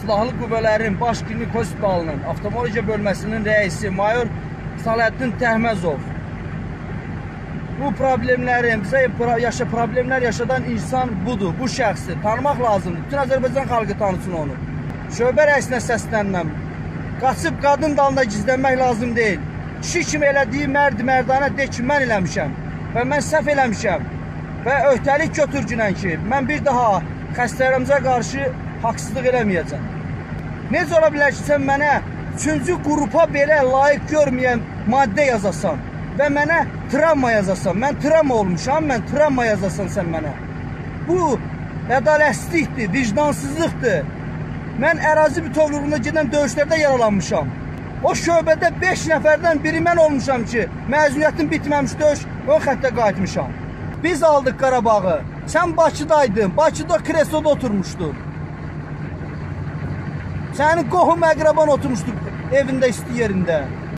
Silahlı Qüvvələrin Baş Klinik Hospitalının Oftalmologiya bölməsinin rəisi Mayor Salahattin Təhməzov bu problemlərin, bizə problemlər yaşadan insan budur, bu şəxsi tanımaq lazımdır. Bütün Azərbaycan xalqı tanısın onu. Şöbə rəisinə səslənməm. Qaçıb qadın dalında gizlənmək lazım deyil. Kişi kimi elədiyi mərdanə de ki, mən eləmişəm və mən səhv eləmişəm və öhdəlik götürgünən ki, mən bir daha xəstələrimizə qarşı haqsızlıq eləməyəcəm. Necə ola bilər ki, sən mənə 3-cü qrupa belə layiq görməyən maddə yazasan və mənə travma yazasan, mən travma olmuşam, mən travma yazasan sən mənə. Bu, ədalətsizlikdir, vicdansızlıqdır. Mən ərazi bütövlüyündə gedən döyüşlərdə yaralanmışam. O şöbədə 5 nəfərdən biri mən olmuşam ki, məzuniyyətim bitməmiş döyüş, o xəttə qayıtmışam. Biz aldıq Qarabağı, sən Bakıdaydın, Bakıda kresloda oturmuşdun. Sənin qohum əqraban oturmuşdur evində, isti yerində.